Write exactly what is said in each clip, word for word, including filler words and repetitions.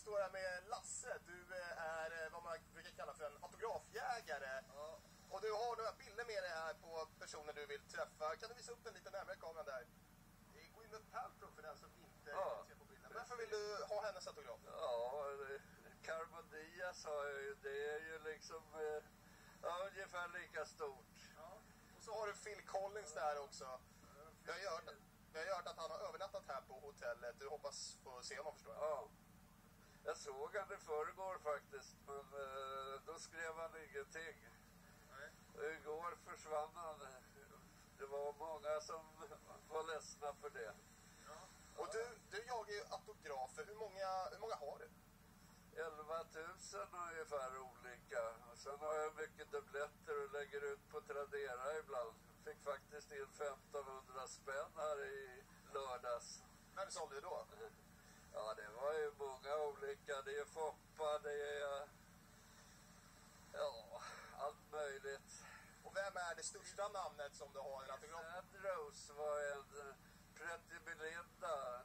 står här med Lasse. Du är vad man brukar kalla för en autografjägare. Ja. Och du har några bilder med dig här på personer du vill träffa. Kan du visa upp den lite närmare kameran där? Det är Gwyneth Paltrow för den som inte ja. ser på bilden. Varför vill du ha hennes autograf? Ja, Cameron Diaz har jag ju. Det är ju liksom eh, ja, ungefär lika stort. Ja. Och så har du Phil Collins där också. Jag har hört, jag har hört att han har övernattat här på hotellet. Du hoppas få se honom, förstår jag. Ja. Jag såg han i förrgår faktiskt, men eh, då skrev han ingenting. Nej. Igår försvann han. Det var många som var ledsna för det. Ja. Och du, du jagar ju autografer. Hur många, hur många har du? elva tusen ungefär olika. Och sen har jag mycket dubbletter och lägger ut på Tradera ibland. Fick faktiskt in femtonhundra spänn här i lördags. När sålde du då? Ja, det var ju många olika. Det är Foppa, det är ja, allt möjligt. Och vem är det största namnet som du har en autograf? Andros var en Pretty Belinda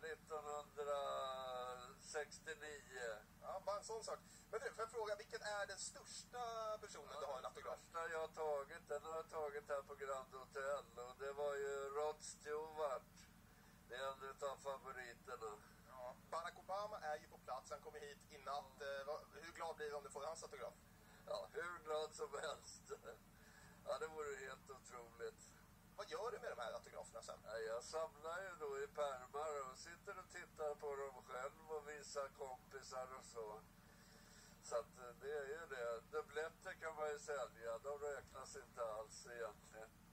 nittonhundrasextionio. Ja, bara en sån sak. Men du, får jag fråga, vilken är den största personen ja, du har en autograf? Den största jag har tagit, den har jag tagit här på Grand Hotel. Och det var ju Rod Stewart. Det är en av favoriterna. Ja. Barack Obama är ju på plats, han kommer hit i natt. Ja. Hur glad blir du om du får hans autograf? Ja, hur glad som helst. Ja, det vore helt otroligt. Vad gör du med de här autograferna sen? Ja, jag samlar ju då i pärmar och sitter och tittar på dem själv och visar kompisar och så. Så att det är ju det. Dubbletter kan man ju sälja, de räknas inte alls egentligen.